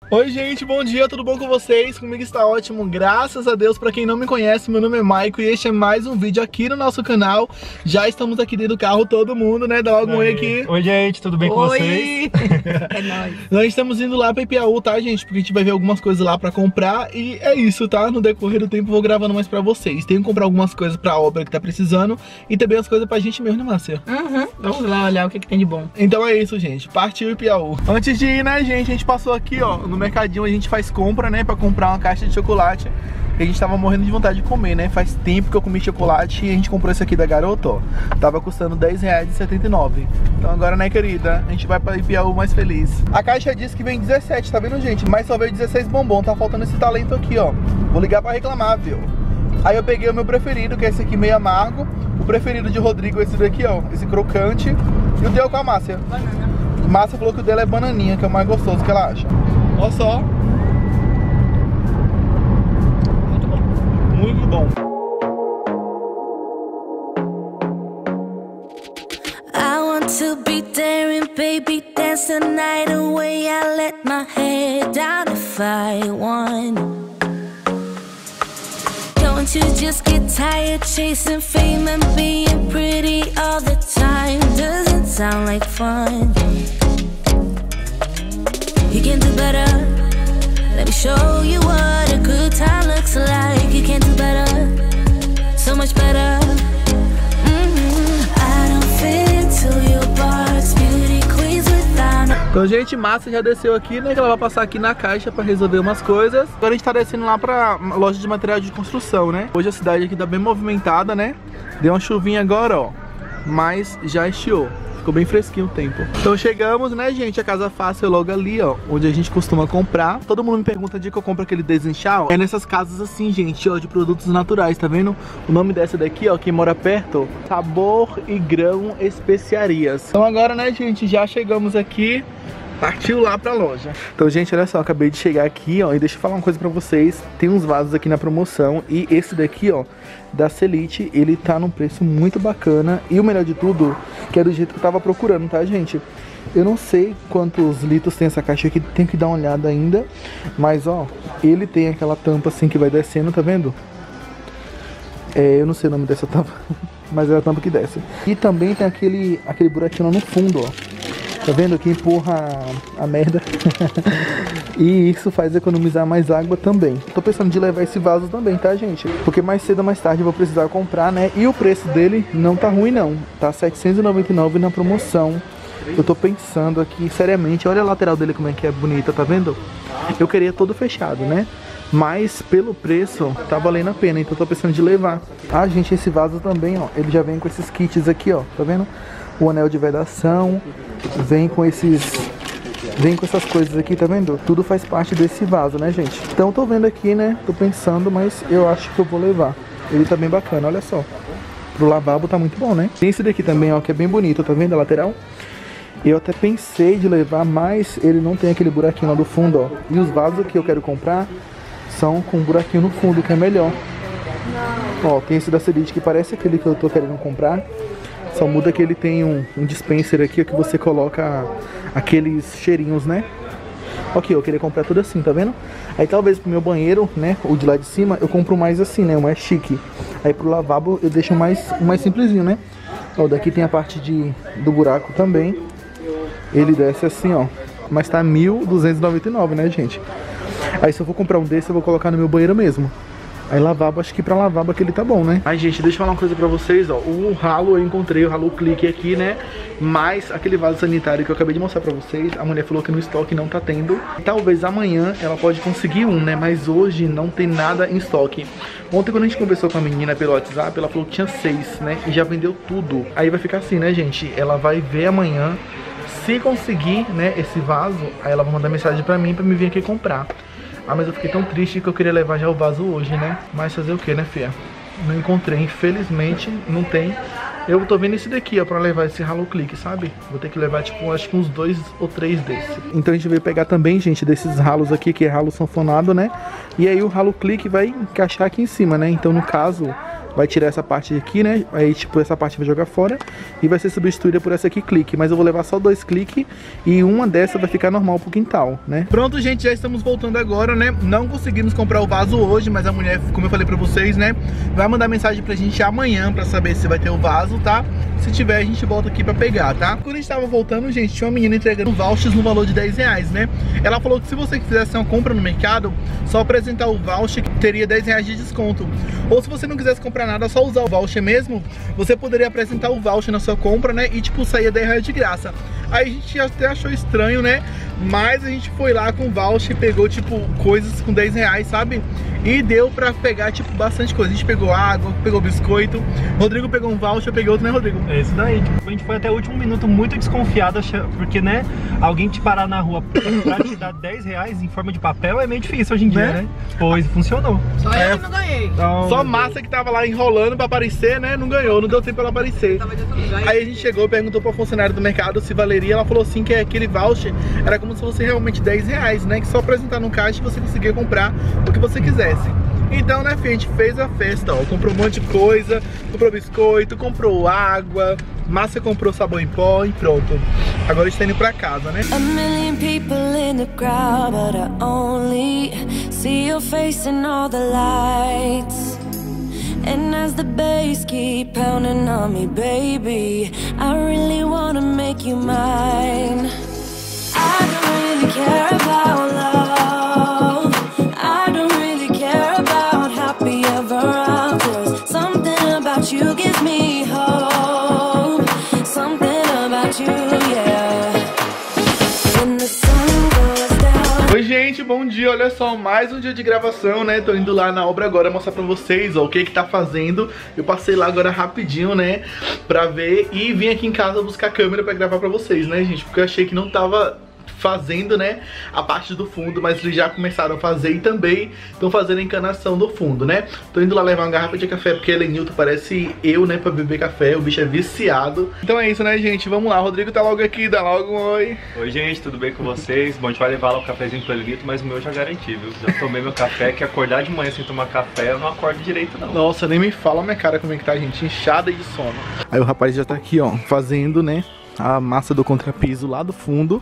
Oi gente, bom dia, tudo bom com vocês? Comigo está ótimo, graças a Deus. Pra quem não me conhece, meu nome é Maico e este é mais um vídeo aqui no nosso canal. Já estamos aqui dentro do carro, todo mundo, né? Dá logo um oi aqui. Oi gente, tudo bem com vocês? É nóis. Nós estamos indo lá pra Ipiaú, tá gente? Porque a gente vai ver algumas coisas lá pra comprar e é isso, tá? No decorrer do tempo eu vou gravando mais pra vocês. Tenho que comprar algumas coisas pra obra que tá precisando e também as coisas pra gente mesmo, né, Márcia? Vamos lá olhar o que tem de bom. Então é isso, gente. Partiu Ipiaú. Antes de ir, né, gente, a gente passou aqui, ó, no mercadinho. A gente faz compra, né, pra comprar uma caixa de chocolate. A gente tava morrendo de vontade de comer, né? Faz tempo que eu comi chocolate e a gente comprou esse aqui da Garota, ó. Tava custando R$10,79. Então agora, né, querida, a gente vai pra Ipiaú mais feliz. A caixa diz que vem 17, tá vendo, gente? Mas só veio 16 bombom. Tá faltando esse talento aqui, ó. Vou ligar pra reclamar, viu? Aí eu peguei o meu preferido, que é esse aqui meio amargo. O preferido de Rodrigo é esse daqui, ó. Esse crocante. E o teu com a Márcia? Banana. Márcia falou que o dela é bananinha, que é o mais gostoso que ela acha. Olha só. Muito bom. Muito bom. I want to be daring, baby, dance the night away. I let my head down if I want. Don't you just get tired chasing fame and being pretty all the time? Doesn't sound like fun. You can do better. Let me show you what a good time looks like. You can do better, so much better. I don't fit into your box, beauty queens without. Então, gente, Márcia já desceu aqui, né? Que ela vai passar aqui na caixa pra resolver umas coisas. Agora a gente tá descendo lá pra loja de material de construção, né? Hoje a cidade aqui tá bem movimentada, né? Deu uma chuvinha agora, ó. Mas já estiou. Ficou bem fresquinho o tempo. Então chegamos, né, gente? A Casa Fácil é logo ali, ó, onde a gente costuma comprar. Todo mundo me pergunta de que eu compro aquele desinchar, ó. É nessas casas assim, gente, ó, de produtos naturais, tá vendo? O nome dessa daqui, ó, quem mora perto, Sabor e Grão Especiarias. Então agora, né, gente, já chegamos aqui. Partiu lá pra loja. Então, gente, olha só, acabei de chegar aqui, ó. E deixa eu falar uma coisa pra vocês. Tem uns vasos aqui na promoção. E esse daqui, ó, da Celite, ele tá num preço muito bacana. E o melhor de tudo, que é do jeito que eu tava procurando, tá, gente? Eu não sei quantos litros tem essa caixa aqui, tenho que dar uma olhada ainda. Mas, ó, ele tem aquela tampa assim que vai descendo, tá vendo? Eu não sei o nome dessa tampa, mas é a tampa que desce. E também tem aquele buraquinho lá no fundo, ó. Tá vendo que empurra a merda. E isso faz economizar mais água também. Tô pensando de levar esse vaso também, tá, gente? Porque mais cedo ou mais tarde eu vou precisar comprar, né? E o preço dele não tá ruim, não. Tá R$799 na promoção. Eu tô pensando aqui, seriamente, olha a lateral dele como é que é bonita, tá vendo? Eu queria todo fechado, né? Mas pelo preço tá valendo a pena, então eu tô pensando de levar. Ah, gente, esse vaso também, ó, ele já vem com esses kits aqui, ó, tá vendo? O anel de vedação, vem com essas coisas aqui, tá vendo? Tudo faz parte desse vaso, né, gente? Então tô vendo aqui, né, tô pensando, mas eu acho que eu vou levar. Ele tá bem bacana, olha só. Pro lavabo tá muito bom, né? Tem esse daqui também, ó, que é bem bonito, tá vendo a lateral? Eu até pensei de levar, mas ele não tem aquele buraquinho lá do fundo, ó. E os vasos que eu quero comprar são com um buraquinho no fundo, que é melhor. Ó, tem esse da Celite que parece aquele que eu tô querendo comprar. Só muda que ele tem um dispenser aqui, ó, que você coloca aqueles cheirinhos, né? Ok, eu queria comprar tudo assim, tá vendo? Aí talvez pro meu banheiro, né, o de lá de cima, eu compro mais assim, né, o mais chique. Aí pro lavabo eu deixo mais simplesinho, né? Ó, daqui tem a parte do buraco também. Ele desce assim, ó. Mas tá R$1.299, né, gente? Aí se eu for comprar um desse, eu vou colocar no meu banheiro mesmo. Aí lavabo, acho que pra lavabo aquele tá bom, né? Ai, gente, deixa eu falar uma coisa pra vocês, ó. O ralo eu encontrei, o ralo clique aqui, né? Mas aquele vaso sanitário que eu acabei de mostrar pra vocês, a mulher falou que no estoque não tá tendo. Talvez amanhã ela pode conseguir um, né? Mas hoje não tem nada em estoque. Ontem quando a gente conversou com a menina pelo WhatsApp, ela falou que tinha 6, né? E já vendeu tudo. Aí vai ficar assim, né, gente? Ela vai ver amanhã. Se conseguir, né, esse vaso, aí ela vai mandar mensagem pra mim pra me vir aqui comprar. Ah, mas eu fiquei tão triste que eu queria levar já o vaso hoje, né? Mas fazer o que, né, fia? Não encontrei, infelizmente, não tem. Eu tô vendo esse daqui, ó, pra levar esse Halo Click, sabe? Vou ter que levar, tipo, acho que uns 2 ou 3 desses. Então a gente veio pegar também, gente, desses ralos aqui, que é ralo sanfonado, né? E aí o Halo Click vai encaixar aqui em cima, né? Então, no caso, vai tirar essa parte aqui, né? Aí tipo, essa parte vai jogar fora e vai ser substituída por essa aqui, clique. Mas eu vou levar só 2 cliques e uma dessa vai ficar normal pro quintal, né? Pronto, gente, já estamos voltando agora, né? Não conseguimos comprar o vaso hoje, mas a mulher, como eu falei pra vocês, né, vai mandar mensagem pra gente amanhã pra saber se vai ter o vaso, tá? Se tiver, a gente volta aqui pra pegar, tá? Quando a gente tava voltando, gente, tinha uma menina entregando vouchers no valor de R$10, né? Ela falou que se você fizesse uma compra no mercado, só apresentar o voucher que teria R$10 de desconto. Ou se você não quisesse comprar nada, só usar o voucher mesmo, você poderia apresentar o voucher na sua compra, né? E tipo, saía R$10 de graça. Aí a gente até achou estranho, né? Mas a gente foi lá com o voucher e pegou, tipo, coisas com R$10, sabe? E deu pra pegar, tipo, bastante coisa. A gente pegou água, pegou biscoito. Rodrigo pegou um voucher, eu peguei outro, né, Rodrigo? É isso daí. A gente foi até o último minuto muito desconfiado, porque, né, alguém te parar na rua pra te dar R$10 em forma de papel é meio difícil hoje em dia, né? Pois funcionou. Só eu que não ganhei. Então, só massa que tava lá enrolando pra aparecer, né? Não ganhou, não deu tempo pra ela aparecer. Aí a gente chegou e perguntou pra funcionária do mercado se valeria. Ela falou assim que aquele voucher era como se fosse realmente R$10, né? Que só apresentar no caixa você conseguia comprar o que você quisesse. Então, né, filho, a gente fez a festa, ó. Comprou um monte de coisa, comprou biscoito, comprou água, Massa comprou sabão em pó e pronto. Agora a gente tá indo pra casa, né? A million people in the crowd, but I only see your face in all the lights. And as the bass keep pounding on me, baby, I really wanna make you mine. I don't really care about love. I don't really care about happy ever after. Something about you gives me hope. Something about you, yeah. When the sun goes down. Oi, gente, bom dia. Olha só, mais um dia de gravação, né? Tô indo lá na obra agora mostrar pra vocês, ó, o que que tá fazendo. Eu passei lá agora rapidinho, né, pra ver e vim aqui em casa buscar a câmera pra gravar pra vocês, né, gente? Porque eu achei que não tava fazendo, né, a parte do fundo, mas eles já começaram a fazer e também estão fazendo a encanação do fundo, né? Tô indo lá levar uma garrafa de café porque Elenilton parece eu, né, pra beber café, o bicho é viciado. Então é isso, né, gente? Vamos lá, o Rodrigo tá logo aqui, dá logo um oi. Oi, gente, tudo bem com vocês? Bom, a gente vai levar lá o cafezinho pro Elenilton, mas o meu eu já garanti, viu? Já tomei meu café, que acordar de manhã sem tomar café eu não acordo direito, não. Nossa, nem me fala a minha cara como é que tá, gente, inchada de sono. Aí o rapaz já tá aqui, ó, fazendo, né, a massa do contrapiso lá do fundo.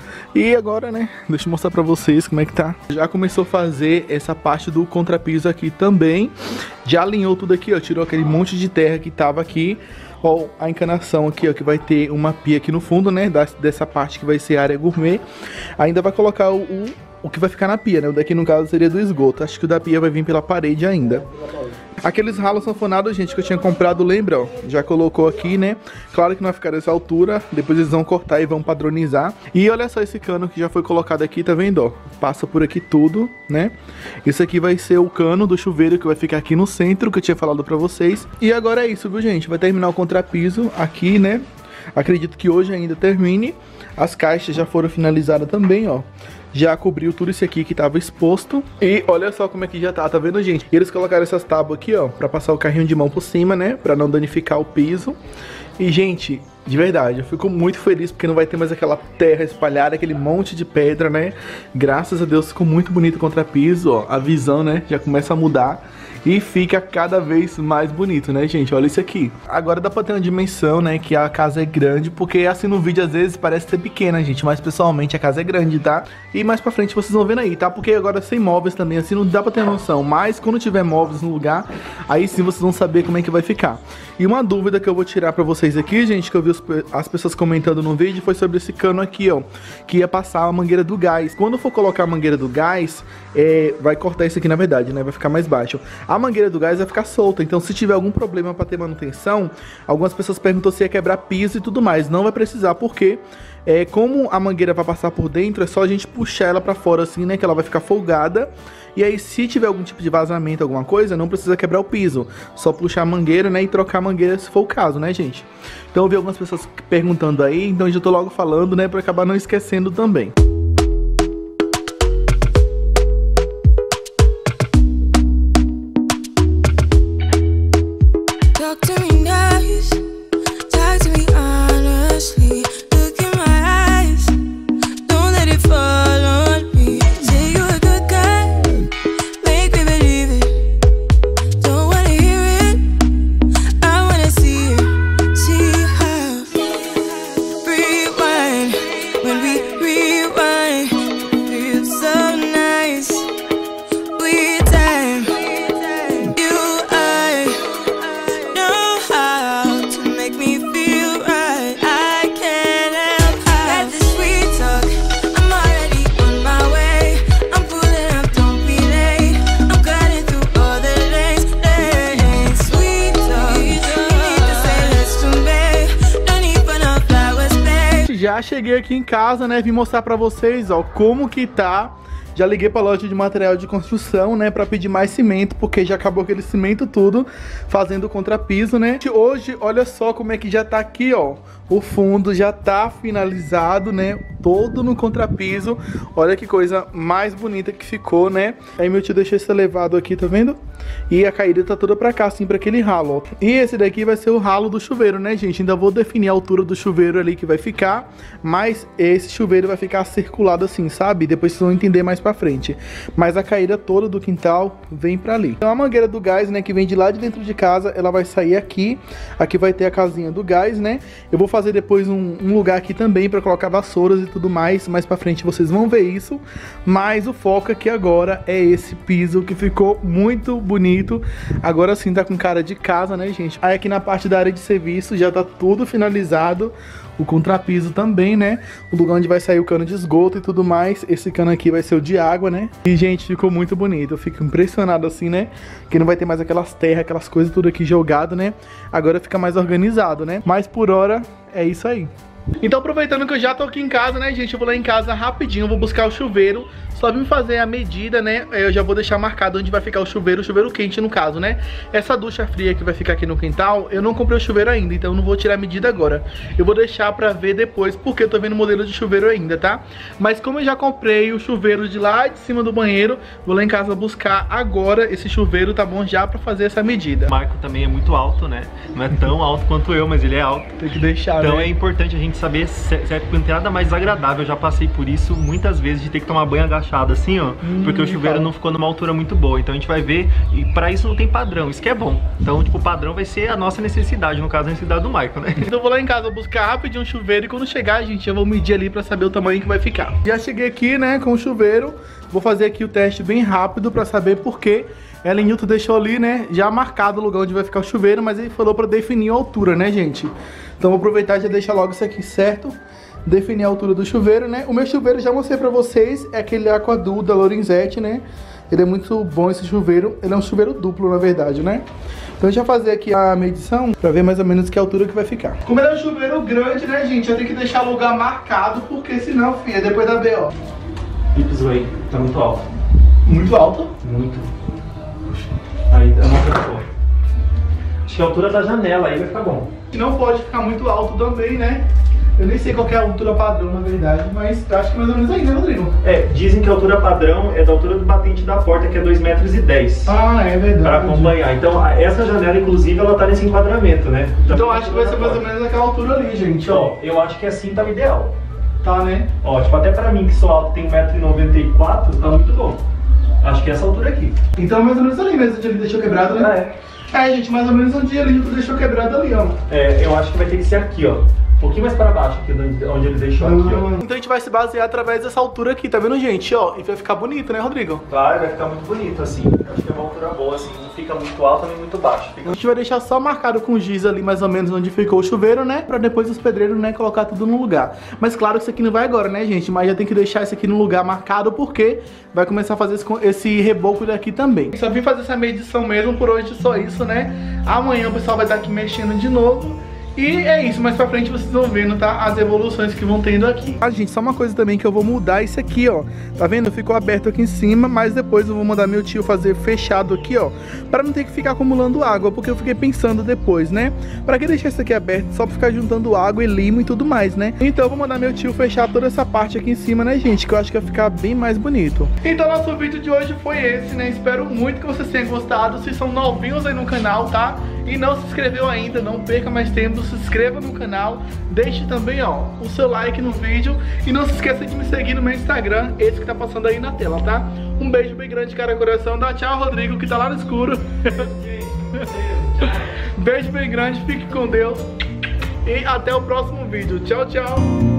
E agora, né, deixa eu mostrar pra vocês como é que tá. Já começou a fazer essa parte do contrapiso aqui também. Já alinhou tudo aqui, ó, tirou aquele monte de terra que tava aqui. Ó, a encanação aqui, ó, que vai ter uma pia aqui no fundo, né, dessa parte que vai ser a área gourmet. Ainda vai colocar o que vai ficar na pia, né, o daqui no caso seria do esgoto. Acho que o da pia vai vir pela parede ainda. Aqueles ralos sanfonados, gente, que eu tinha comprado, lembra, ó? Já colocou aqui, né? Claro que não vai ficar dessa altura. Depois eles vão cortar e vão padronizar. E olha só esse cano que já foi colocado aqui, tá vendo, ó? Passa por aqui tudo, né? Esse aqui vai ser o cano do chuveiro que vai ficar aqui no centro, que eu tinha falado pra vocês. E agora é isso, viu, gente? Vai terminar o contrapiso aqui, né? Acredito que hoje ainda termine. As caixas já foram finalizadas também, ó. Já cobriu tudo isso aqui que tava exposto. E olha só como é que já tá vendo, gente? E eles colocaram essas tábuas aqui, ó, pra passar o carrinho de mão por cima, né? Pra não danificar o piso. E, gente, de verdade, eu fico muito feliz porque não vai ter mais aquela terra espalhada, aquele monte de pedra, né? Graças a Deus ficou muito bonito o contrapiso, ó. A visão, né, já começa a mudar. E fica cada vez mais bonito, né, gente? Olha isso aqui. Agora dá pra ter uma dimensão, né, que a casa é grande, porque assim no vídeo às vezes parece ser pequena, gente, mas pessoalmente a casa é grande, tá? E mais pra frente vocês vão vendo aí, tá? Porque agora sem móveis também, assim, não dá pra ter noção. Mas quando tiver móveis no lugar, aí sim vocês vão saber como é que vai ficar. E uma dúvida que eu vou tirar pra vocês aqui, gente, que eu vi as pessoas comentando no vídeo, foi sobre esse cano aqui, ó, que ia passar a mangueira do gás. Quando for colocar a mangueira do gás, vai cortar isso aqui na verdade, né? Vai ficar mais baixo. A mangueira do gás vai ficar solta, então se tiver algum problema para ter manutenção, algumas pessoas perguntam se ia quebrar piso e tudo mais. Não vai precisar, porque como a mangueira vai passar por dentro, é só a gente puxar ela para fora assim, né, que ela vai ficar folgada. E aí se tiver algum tipo de vazamento, alguma coisa, não precisa quebrar o piso, só puxar a mangueira, né, e trocar a mangueira se for o caso, né, gente? Então eu vi algumas pessoas perguntando aí, então eu já tô logo falando, né, para acabar não esquecendo também. Já cheguei aqui em casa, né, vim mostrar pra vocês, ó, como que tá. Já liguei pra loja de material de construção, né, pra pedir mais cimento, porque já acabou aquele cimento tudo, fazendo o contrapiso, né. Hoje, olha só como é que já tá aqui, ó. O fundo já tá finalizado, né, todo no contrapiso. Olha que coisa mais bonita que ficou, né. Aí meu tio deixou esse elevado aqui, tá vendo? E a caída tá toda pra cá, assim, pra aquele ralo, ó. E esse daqui vai ser o ralo do chuveiro, né, gente? Ainda vou definir a altura do chuveiro ali que vai ficar, mas esse chuveiro vai ficar circulado assim, sabe? Depois vocês vão entender mais pra frente. Mas a caída toda do quintal vem pra ali. Então a mangueira do gás, né, que vem de lá de dentro de casa, ela vai sair aqui. Aqui vai ter a casinha do gás, né? Eu vou fazer depois um lugar aqui também pra colocar vassouras e tudo mais. Mais pra frente vocês vão ver isso. Mas o foco aqui agora é esse piso que ficou muito bonito. Agora sim tá com cara de casa, né, gente? Aí aqui na parte da área de serviço já tá tudo finalizado. O contrapiso também, né? O lugar onde vai sair o cano de esgoto e tudo mais. Esse cano aqui vai ser o de água, né? E, gente, ficou muito bonito. Eu fico impressionado assim, né? Que não vai ter mais aquelas terras, aquelas coisas tudo aqui jogado, né? Agora fica mais organizado, né? Mas por hora é isso aí. Então, aproveitando que eu já tô aqui em casa, né, gente, eu vou lá em casa rapidinho, vou buscar o chuveiro. Só vim fazer a medida, né, eu já vou deixar marcado onde vai ficar o chuveiro quente no caso, né. Essa ducha fria que vai ficar aqui no quintal, eu não comprei o chuveiro ainda, então eu não vou tirar a medida agora. Eu vou deixar pra ver depois, porque eu tô vendo o modelo de chuveiro ainda, tá. Mas como eu já comprei o chuveiro de lá de cima do banheiro, vou lá em casa buscar agora esse chuveiro, tá bom, já pra fazer essa medida. O Marco também é muito alto, né, não é tão alto quanto eu, mas ele é alto. Tem que deixar, então, né? É importante a gente saber se não tem nada mais agradável. Eu já passei por isso muitas vezes, de ter que tomar banho agachado assim, ó, porque o chuveiro não ficou numa altura muito boa. Então a gente vai ver, e pra isso não tem padrão, isso que é bom. Então, tipo, o padrão vai ser a nossa necessidade, no caso a necessidade do Michael, né? Então eu vou lá em casa buscar rapidinho um chuveiro e quando chegar, gente, eu vou medir ali pra saber o tamanho que vai ficar. Já cheguei aqui, né, com o chuveiro. Vou fazer aqui o teste bem rápido pra saber por quê. Ellen Newton deixou ali, né, já marcado o lugar onde vai ficar o chuveiro, mas ele falou pra definir a altura, né, gente? Então vou aproveitar e já deixar logo isso aqui certo. Definir a altura do chuveiro, né? O meu chuveiro já mostrei pra vocês, é aquele Aquadul da Lorenzetti, né? Ele é muito bom esse chuveiro, ele é um chuveiro duplo na verdade, né? Então deixa eu fazer aqui a medição pra ver mais ou menos que altura que vai ficar. Como ele é um chuveiro grande, né, gente? Eu tenho que deixar o lugar marcado, porque senão, filha, depois da BO. Pips aí, tá muito alto. Muito alto? Muito. Puxa. Aí, não. Acho que a altura da janela aí vai ficar bom. Não pode ficar muito alto também, né? Eu nem sei qual que é a altura padrão, na verdade, mas eu acho que mais ou menos aí, né, Rodrigo? É, dizem que a altura padrão é da altura do batente da porta, que é 2,10 metros. Ah, é verdade. Pra acompanhar. Então, essa janela, inclusive, ela tá nesse enquadramento, né? Então acho que vai ser mais ou menos aquela altura ali, gente, ó. Eu acho que assim tá o ideal. Tá, né? Ó, tipo, até pra mim, que sou alto, tem 1,94 m, tá muito bom. Acho que é essa altura aqui. Então mais ou menos ali mesmo, onde ele deixou quebrado, né? É, gente, mais ou menos onde ele deixou quebrado ali, ó. É, eu acho que vai ter que ser aqui, ó. Um pouquinho mais para baixo aqui, onde ele deixou aqui, ó. Então a gente vai se basear através dessa altura aqui, tá vendo, gente? Ó, e vai ficar bonito, né, Rodrigo? Claro, vai ficar muito bonito, assim. Acho que é uma altura boa, assim. Não fica muito alto nem muito baixo. A gente vai deixar só marcado com giz ali, mais ou menos, onde ficou o chuveiro, né? Pra depois os pedreiros, né, colocar tudo no lugar. Mas claro que isso aqui não vai agora, né, gente? Mas já tem que deixar isso aqui no lugar marcado, porque vai começar a fazer esse reboco daqui também. Só vim fazer essa medição mesmo, por hoje só isso, né? Amanhã o pessoal vai estar aqui mexendo de novo. E é isso, mais pra frente vocês vão vendo, tá? As evoluções que vão tendo aqui. Ah, gente, só uma coisa também que eu vou mudar isso aqui, ó. Tá vendo? Ficou aberto aqui em cima, mas depois eu vou mandar meu tio fazer fechado aqui, ó. Pra não ter que ficar acumulando água, porque eu fiquei pensando depois, né? Pra que deixar isso aqui aberto só pra ficar juntando água e limo e tudo mais, né? Então eu vou mandar meu tio fechar toda essa parte aqui em cima, né, gente? Que eu acho que vai ficar bem mais bonito. Então nosso vídeo de hoje foi esse, né? Espero muito que vocês tenham gostado. Se são novinhos aí no canal, tá? E não se inscreveu ainda, não perca mais tempo, se inscreva no canal, deixe também, ó, o seu like no vídeo e não se esqueça de me seguir no meu Instagram, esse que tá passando aí na tela, tá? Um beijo bem grande, cara, coração, dá tchau, Rodrigo, que tá lá no escuro. Beijo bem grande, fique com Deus e até o próximo vídeo. Tchau, tchau.